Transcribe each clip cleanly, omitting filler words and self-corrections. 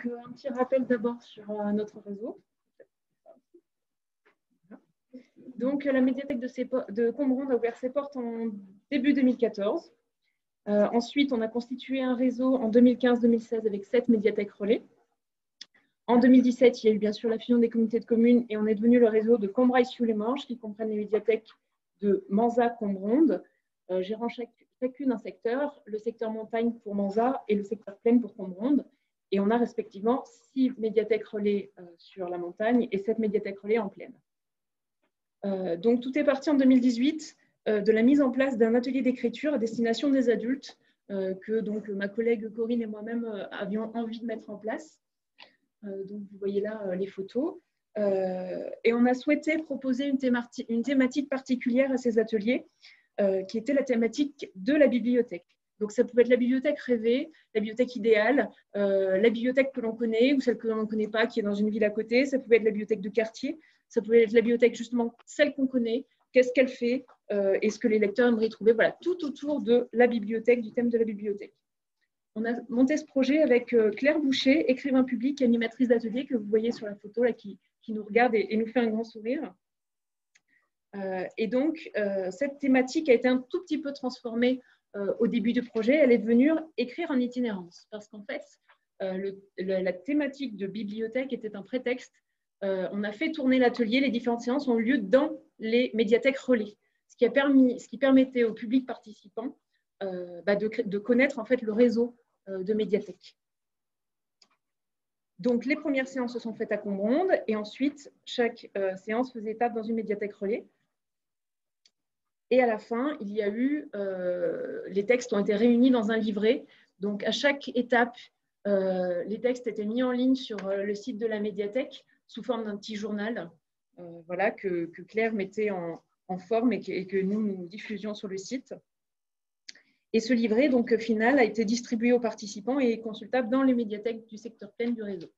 Donc, un petit rappel d'abord sur notre réseau. Donc, la médiathèque de Combronde a ouvert ses portes en début 2014. Ensuite, on a constitué un réseau en 2015-2016 avec 7 médiathèques relais. En 2017, il y a eu bien sûr la fusion des communautés de communes et on est devenu le réseau de Combrailles-Sioux-les-Morges qui comprennent les médiathèques de Manzat-Combronde, gérant chacune un secteur, le secteur montagne pour Manzat et le secteur plaine pour Combronde. Et on a respectivement 6 médiathèques relais sur la montagne et 7 médiathèques relais en plaine. Donc tout est parti en 2018 de la mise en place d'un atelier d'écriture à destination des adultes que donc, ma collègue Corinne et moi-même avions envie de mettre en place. Donc vous voyez là les photos. Et on a souhaité proposer une thématique particulière à ces ateliers qui était la thématique de la bibliothèque. Donc ça pouvait être la bibliothèque rêvée, la bibliothèque idéale, la bibliothèque que l'on connaît ou celle que l'on ne connaît pas qui est dans une ville à côté. Ça pouvait être la bibliothèque de quartier, ça pouvait être la bibliothèque justement celle qu'on connaît, qu'est-ce qu'elle fait et ce que les lecteurs aimeraient y trouver. Voilà, tout autour de la bibliothèque, du thème de la bibliothèque. On a monté ce projet avec Claire Boucher, écrivain public et animatrice d'atelier que vous voyez sur la photo là, qui nous regarde et nous fait un grand sourire. Et donc, cette thématique a été un tout petit peu transformée au début du projet. Elle est devenue écrire en itinérance parce qu'en fait, la thématique de bibliothèque était un prétexte. On a fait tourner l'atelier, les différentes séances ont eu lieu dans les médiathèques relais, ce qui permettait au public participant de connaître en fait le réseau de médiathèques. Donc, les premières séances se sont faites à Combronde et ensuite, chaque séance faisait étape dans une médiathèque relais. Et à la fin, il y a eu, les textes ont été réunis dans un livret. Donc, à chaque étape, les textes étaient mis en ligne sur le site de la médiathèque sous forme d'un petit journal voilà, que Claire mettait en forme et que nous diffusions sur le site. Et ce livret, donc, final, a été distribué aux participants et est consultable dans les médiathèques du secteur plaine du réseau.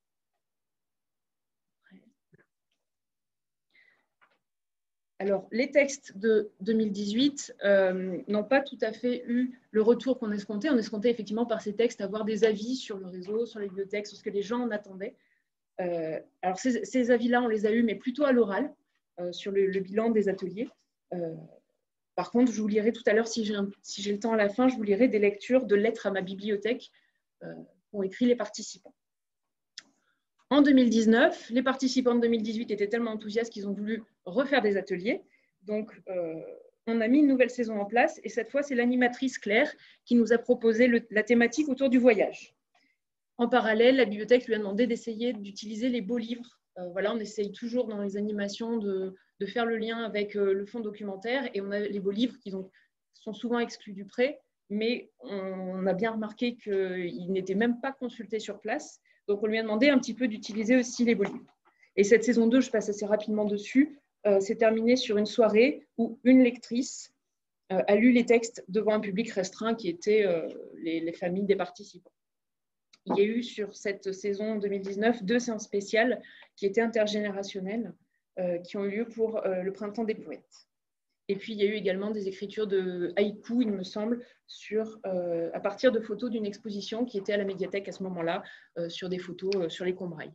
Alors, les textes de 2018 n'ont pas tout à fait eu le retour qu'on escomptait. On escomptait effectivement par ces textes avoir des avis sur le réseau, sur les bibliothèques, sur ce que les gens en attendaient. Alors, ces avis-là, on les a eus, mais plutôt à l'oral, sur le bilan des ateliers. Par contre, je vous lirai tout à l'heure, si j'ai le temps à la fin, je vous lirai des lectures de lettres à ma bibliothèque qu'ont écrit les participants. En 2019, les participants de 2018 étaient tellement enthousiastes qu'ils ont voulu refaire des ateliers. Donc, on a mis une nouvelle saison en place et cette fois, c'est l'animatrice Claire qui nous a proposé la thématique autour du voyage. En parallèle, la bibliothèque lui a demandé d'essayer d'utiliser les beaux livres. Voilà, on essaye toujours dans les animations de faire le lien avec le fonds documentaire et on a les beaux livres qui sont souvent exclus du prêt, mais on a bien remarqué qu'ils n'étaient même pas consultés sur place. Donc, on lui a demandé un petit peu d'utiliser aussi les beaux livres. Et cette saison 2, je passe assez rapidement dessus, s'est terminée sur une soirée où une lectrice a lu les textes devant un public restreint qui était les familles des participants. Il y a eu sur cette saison 2019 2 séances spéciales qui étaient intergénérationnelles, qui ont eu lieu pour le printemps des poètes. Et puis, il y a eu également des écritures de haïku, il me semble, à partir de photos d'une exposition qui était à la médiathèque à ce moment-là, sur des photos sur les Combrailles.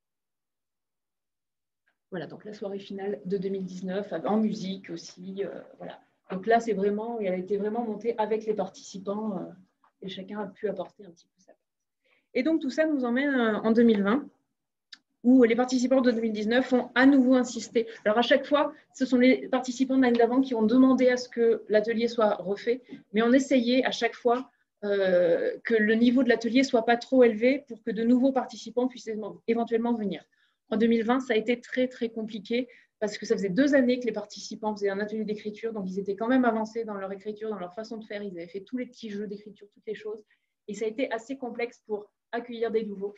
Voilà, donc la soirée finale de 2019, en musique aussi. Voilà. Donc là, elle a été vraiment montée avec les participants et chacun a pu apporter un petit peu sa part. Et donc, tout ça nous emmène en 2020. Où les participants de 2019 ont à nouveau insisté. Alors, à chaque fois, ce sont les participants de l'année d'avant qui ont demandé à ce que l'atelier soit refait, mais on essayait à chaque fois que le niveau de l'atelier ne soit pas trop élevé pour que de nouveaux participants puissent éventuellement venir. En 2020, ça a été très, très compliqué parce que ça faisait 2 années que les participants faisaient un atelier d'écriture, donc ils étaient quand même avancés dans leur écriture, dans leur façon de faire. Ils avaient fait tous les petits jeux d'écriture, toutes les choses. Et ça a été assez complexe pour accueillir des nouveaux.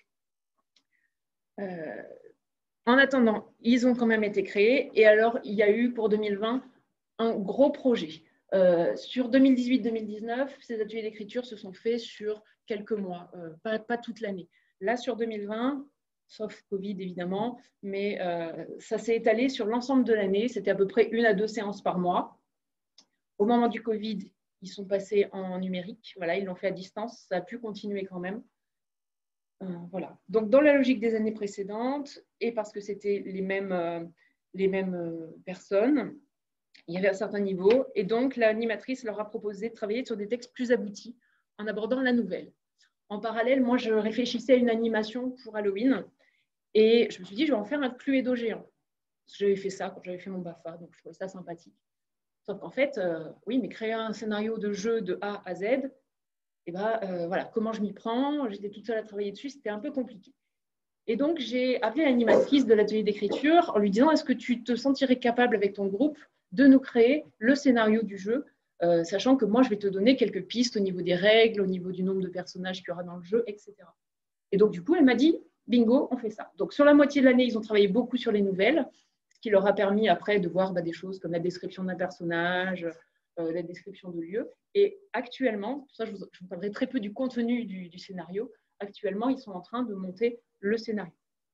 En attendant, ils ont quand même été créés et alors il y a eu pour 2020 un gros projet. Sur 2018-2019, ces ateliers d'écriture se sont faits sur quelques mois, pas toute l'année. Là, sur 2020, sauf Covid évidemment, mais ça s'est étalé sur l'ensemble de l'année. C'était à peu près 1 à 2 séances par mois. Au moment du Covid, ils sont passés en numérique. Voilà, ils l'ont fait à distance. Ça a pu continuer quand même. Voilà. Donc, dans la logique des années précédentes, et parce que c'était les mêmes personnes, il y avait un certain niveau, et donc l'animatrice leur a proposé de travailler sur des textes plus aboutis en abordant la nouvelle. En parallèle, moi, je réfléchissais à une animation pour Halloween, et je me suis dit, je vais en faire un Cluedo géant. J'avais fait ça quand j'avais fait mon BAFA, donc je trouvais ça sympathique. Sauf qu'en fait, oui, mais créer un scénario de jeu de A à Z, et voilà, comment je m'y prends? J'étais toute seule à travailler dessus, c'était un peu compliqué. Et donc, j'ai appelé l'animatrice de l'atelier d'écriture en lui disant, est-ce que tu te sentirais capable avec ton groupe de nous créer le scénario du jeu, sachant que moi, je vais te donner quelques pistes au niveau des règles, au niveau du nombre de personnages qu'il y aura dans le jeu, etc. Et donc, du coup, elle m'a dit, bingo, on fait ça. Donc, sur la moitié de l'année, ils ont travaillé beaucoup sur les nouvelles, ce qui leur a permis après de voir des choses comme la description d'un personnage, la description de lieu. Et actuellement, pour ça, je vous parlerai très peu du contenu du scénario. Actuellement, ils sont en train de monter le scénario.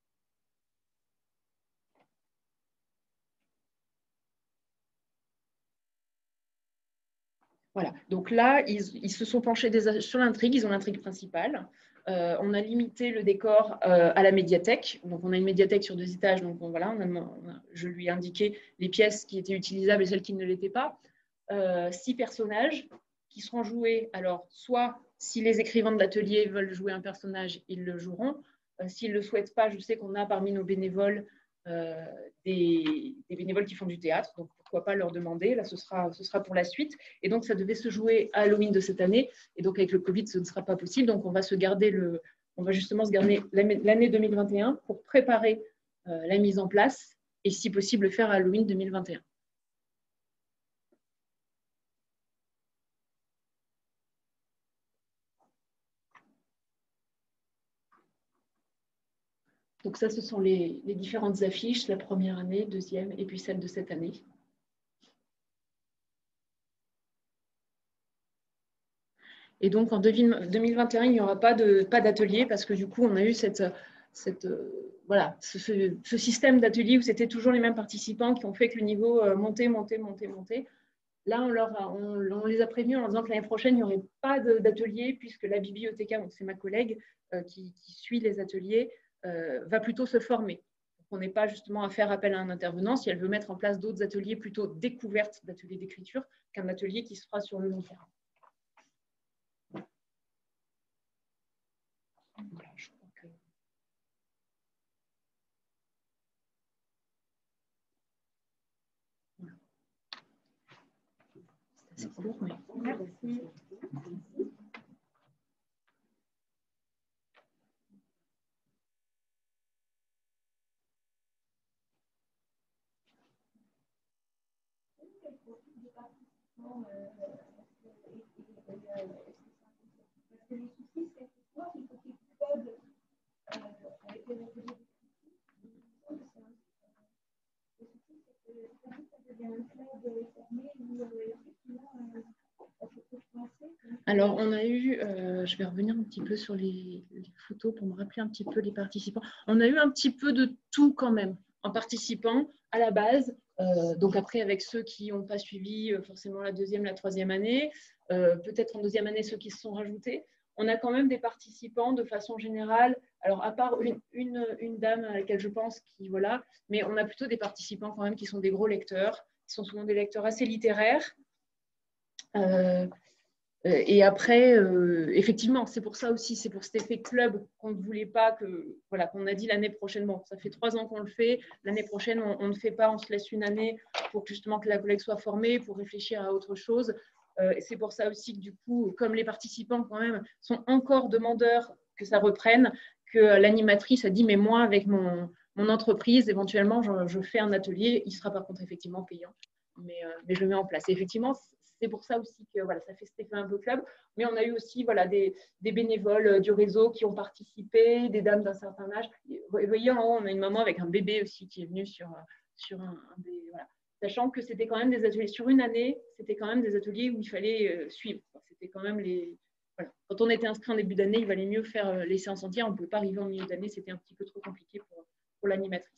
Voilà, donc là, ils se sont penchés sur l'intrigue, ils ont l'intrigue principale. On a limité le décor à la médiathèque. Donc, on a une médiathèque sur 2 étages. Donc, voilà, je lui ai indiqué les pièces qui étaient utilisables et celles qui ne l'étaient pas. 6 personnages qui seront joués. Alors, soit si les écrivains de l'atelier veulent jouer un personnage, ils le joueront. S'ils ne le souhaitent pas, je sais qu'on a parmi nos bénévoles des bénévoles qui font du théâtre, donc pourquoi pas leur demander. Là, ce sera pour la suite. Et donc, ça devait se jouer à Halloween de cette année. Et donc, avec le Covid, ce ne sera pas possible. Donc, on va justement se garder l'année 2021 pour préparer la mise en place et, si possible, faire Halloween 2021. Donc ça, ce sont les différentes affiches, la première année, deuxième, et puis celle de cette année. Et donc en 2021, il n'y aura pas d'atelier parce que du coup, on a eu voilà, ce système d'atelier où c'était toujours les mêmes participants qui ont fait que le niveau montait. Là, on les a prévenus en leur disant que l'année prochaine, il n'y aurait pas d'atelier puisque la bibliothécaire, donc c'est ma collègue qui suit les ateliers, va plutôt se former. On n'est pas justement à faire appel à un intervenant si elle veut mettre en place d'autres ateliers plutôt découvertes d'ateliers d'écriture qu'un atelier qui se fera sur le long terme. Voilà, je crois que... Voilà. C'est assez court, mais... Merci. Alors, on a eu, je vais revenir un petit peu sur les photos pour me rappeler un petit peu les participants. On a eu un petit peu de tout quand même en participant à la base. Donc après, avec ceux qui n'ont pas suivi forcément la deuxième, la troisième année, peut-être en deuxième année, ceux qui se sont rajoutés. On a quand même des participants de façon générale. Alors, à part une dame à laquelle je pense, qui voilà, mais on a plutôt des participants quand même qui sont des gros lecteurs, qui sont souvent des lecteurs assez littéraires. Et après, effectivement, c'est pour ça aussi, c'est pour cet effet club qu'on ne voulait pas voilà, qu'on a dit l'année prochaine. Bon, ça fait 3 ans qu'on le fait. L'année prochaine, on ne fait pas, on se laisse une année pour justement que la collègue soit formée, pour réfléchir à autre chose. Et c'est pour ça aussi que du coup, comme les participants quand même sont encore demandeurs que ça reprenne, que l'animatrice a dit, mais moi, avec mon entreprise, éventuellement, je fais un atelier. Il sera par contre effectivement payant, mais je le mets en place. Et effectivement, c'est pour ça aussi que voilà, ça fait cet effet un peu club. Mais on a eu aussi voilà, des bénévoles du réseau qui ont participé, des dames d'un certain âge. Vous voyez, en haut, on a une maman avec un bébé aussi qui est venue sur un des... Voilà. Sachant que c'était quand même des ateliers, sur une année, c'était quand même des ateliers où il fallait suivre. C'était quand même les... Voilà. Quand on était inscrit en début d'année, il valait mieux faire les séances entières. On ne pouvait pas arriver en milieu d'année, c'était un petit peu trop compliqué pour l'animatrice.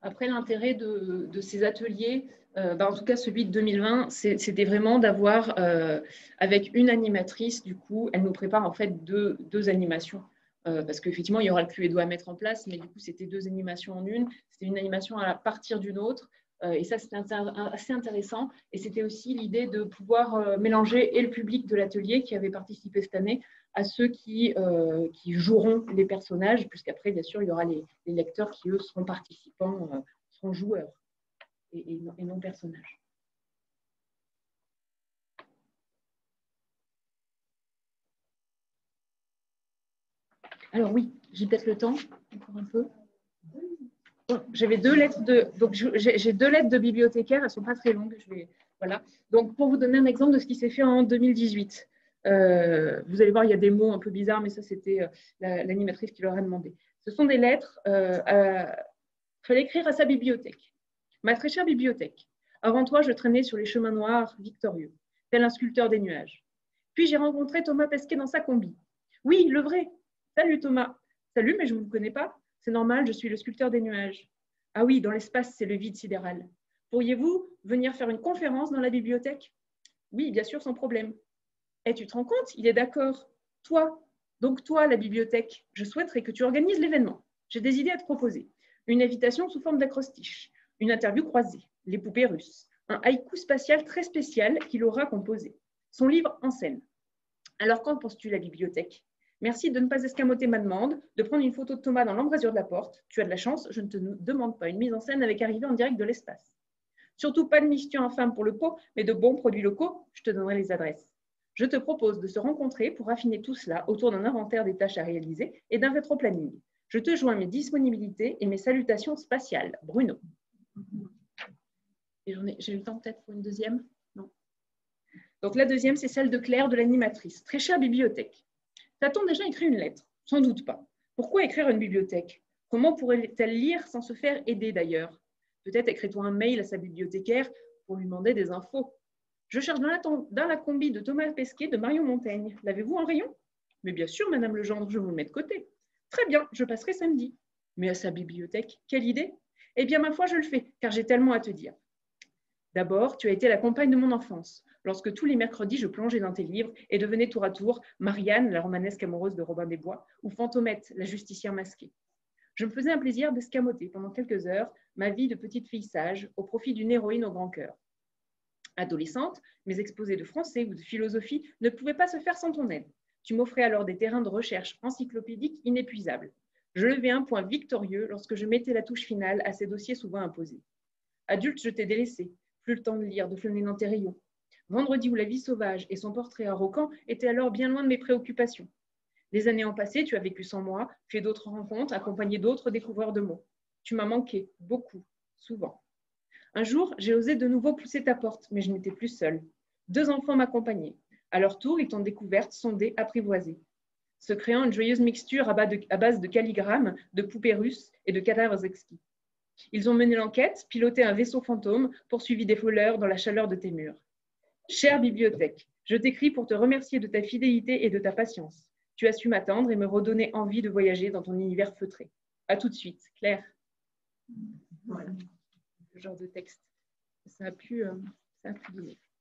Après, l'intérêt de ces ateliers, en tout cas celui de 2020, c'était vraiment d'avoir, avec une animatrice, du coup, elle nous prépare en fait deux animations. Parce qu'effectivement, il y aura le QEDO à mettre en place, mais du coup, c'était 2 animations en une. C'était une animation à partir d'une autre. Et ça, c'était assez intéressant. Et c'était aussi l'idée de pouvoir mélanger et le public de l'atelier qui avait participé cette année à ceux qui joueront les personnages, puisqu'après, bien sûr, il y aura les lecteurs qui, eux, seront participants, seront joueurs et non personnages. Alors oui, j'ai peut-être le temps, encore un peu. J'avais 2 lettres donc j'ai 2 lettres de bibliothécaires, elles ne sont pas très longues. Voilà. Donc pour vous donner un exemple de ce qui s'est fait en 2018, vous allez voir, il y a des mots un peu bizarres, mais ça c'était l'animatrice qui leur a demandé. Ce sont des lettres. Il fallait écrire à sa bibliothèque. Ma très chère bibliothèque, avant toi, je traînais sur les chemins noirs victorieux, tel un sculpteur des nuages. Puis j'ai rencontré Thomas Pesquet dans sa combi. Oui, le vrai. Salut Thomas. Salut, mais je ne vous connais pas. C'est normal, je suis le sculpteur des nuages. Ah oui, dans l'espace, c'est le vide sidéral. Pourriez-vous venir faire une conférence dans la bibliothèque? Oui, bien sûr, sans problème. Et tu te rends compte, il est d'accord. Toi, donc toi, la bibliothèque, je souhaiterais que tu organises l'événement. J'ai des idées à te proposer. Une invitation sous forme d'acrostiche, une interview croisée, les poupées russes, un haïku spatial très spécial qu'il aura composé, son livre en scène. Alors qu'en penses-tu, la bibliothèque? Merci de ne pas escamoter ma demande, de prendre une photo de Thomas dans l'embrasure de la porte. Tu as de la chance, je ne te demande pas une mise en scène avec arrivée en direct de l'espace. Surtout pas de mixture infâme pour le pot, mais de bons produits locaux, je te donnerai les adresses. Je te propose de se rencontrer pour affiner tout cela autour d'un inventaire des tâches à réaliser et d'un rétro-planning. Je te joins mes disponibilités et mes salutations spatiales. Bruno. Et j'ai eu le temps peut-être pour une deuxième? Non. Donc la deuxième, c'est celle de Claire, de l'animatrice. Très chère bibliothèque. T'a-t-on déjà écrit une lettre? Sans doute pas. Pourquoi écrire une bibliothèque? Comment pourrait-elle lire sans se faire aider d'ailleurs? Peut-être écris-toi un mail à sa bibliothécaire pour lui demander des infos. Je cherche dans la combi de Thomas Pesquet de Marion Montaigne. L'avez-vous en rayon? Mais bien sûr, Madame Legendre, je vous le mets de côté. Très bien, je passerai samedi. Mais à sa bibliothèque, quelle idée? Eh bien, ma foi, je le fais, car j'ai tellement à te dire. D'abord, tu as été la compagne de mon enfance, lorsque tous les mercredis, je plongeais dans tes livres et devenais tour à tour Marianne, la romanesque amoureuse de Robin des Bois, ou Fantomette, la justicière masquée. Je me faisais un plaisir d'escamoter pendant quelques heures ma vie de petite fille sage au profit d'une héroïne au grand cœur. Adolescente, mes exposés de français ou de philosophie ne pouvaient pas se faire sans ton aide. Tu m'offrais alors des terrains de recherche encyclopédiques inépuisables. Je levais un point victorieux lorsque je mettais la touche finale à ces dossiers souvent imposés. Adulte, je t'ai délaissé. Plus le temps de lire, de flâner dans tes rayons. Vendredi ou la vie sauvage et son portrait à Rocan étaient alors bien loin de mes préoccupations. Les années ont passé, tu as vécu sans moi, fait d'autres rencontres, accompagné d'autres découvreurs de mots. Tu m'as manqué, beaucoup, souvent. Un jour, j'ai osé de nouveau pousser ta porte, mais je n'étais plus seule. 2 enfants m'accompagnaient. À leur tour, ils t'ont découverte, sondée, apprivoisée. Se créant une joyeuse mixture à base de calligrammes, de poupées russes et de cadavres exquis. Ils ont mené l'enquête, piloté un vaisseau fantôme, poursuivi des voleurs dans la chaleur de tes murs. Chère bibliothèque, je t'écris pour te remercier de ta fidélité et de ta patience. Tu as su m'attendre et me redonner envie de voyager dans ton univers feutré. À tout de suite, Claire. Voilà, ce genre de texte. Ça a pu donner.